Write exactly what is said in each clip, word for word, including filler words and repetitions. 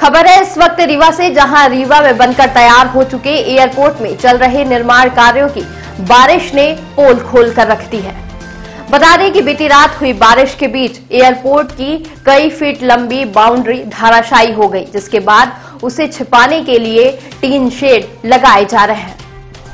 खबर है इस वक्त रीवा से, जहां रीवा में बनकर तैयार हो चुके एयरपोर्ट में चल रहे निर्माण कार्यों की बारिश ने पोल खोल कर रख दी है। बता दें कि बीती रात हुई बारिश के बीच एयरपोर्ट की कई फीट लंबी बाउंड्री धराशायी हो गई, जिसके बाद उसे छिपाने के लिए टीन शेड लगाए जा रहे हैं।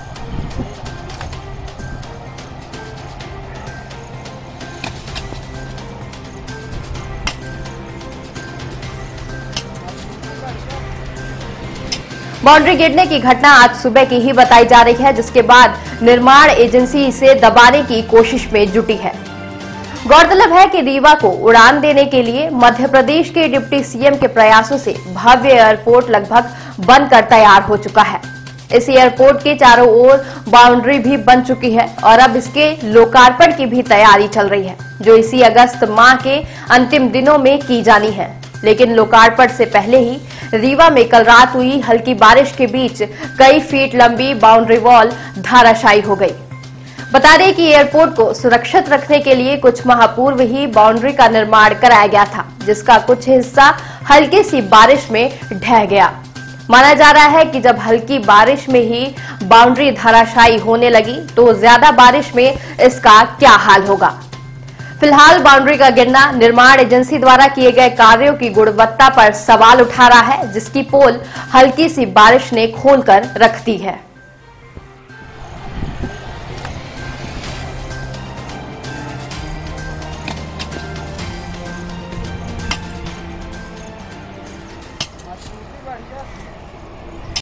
बाउंड्री गिरने की घटना आज सुबह की ही बताई जा रही है, जिसके बाद निर्माण एजेंसी इसे दबाने की कोशिश में जुटी है। गौरतलब है कि रीवा को उड़ान देने के लिए मध्य प्रदेश के डिप्टी सीएम के प्रयासों से भव्य एयरपोर्ट लगभग बनकर तैयार हो चुका है। इस एयरपोर्ट के चारों ओर बाउंड्री भी बन चुकी है और अब इसके लोकार्पण की भी तैयारी चल रही है, जो इसी अगस्त माह के अंतिम दिनों में की जानी है। लेकिन लोकार्पण से पहले ही रीवा में कल रात हुई हल्की बारिश के बीच कई फीट लंबी बाउंड्री वॉल धराशायी हो गई। बता दें कि एयरपोर्ट को सुरक्षित रखने के लिए कुछ माह पूर्व ही बाउंड्री का निर्माण कराया गया था, जिसका कुछ हिस्सा हल्की सी बारिश में ढह गया। माना जा रहा है कि जब हल्की बारिश में ही बाउंड्री धराशायी होने लगी तो ज्यादा बारिश में इसका क्या हाल होगा। फिलहाल बाउंड्री का गिरना निर्माण एजेंसी द्वारा किए गए कार्यों की गुणवत्ता पर सवाल उठा रहा है, जिसकी पोल हल्की सी बारिश ने खोलकर रख दी है।